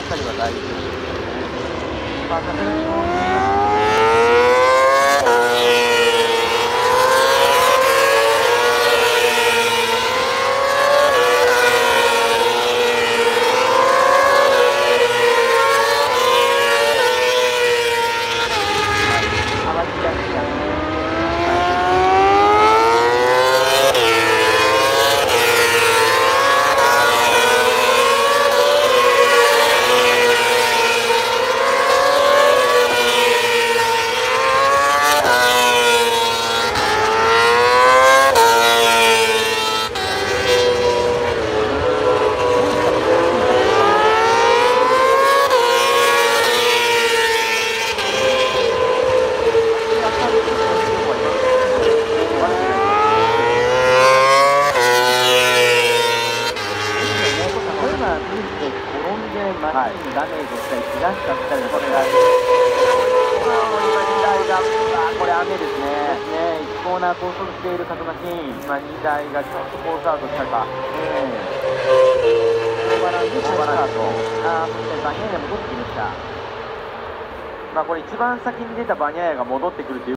たりは大事ですよね。まあ、さすがにそういうマシンにダメージをしたり、怪我しちゃったりとか、これが、これ雨ですね。1コーナー高速している各マシン、今2台がちょっとコースアウトしたか。大バランス、大バランス。そしてバニャーヤ戻ってきました。まあこれ一番先に出たバニャーヤが戻ってくるという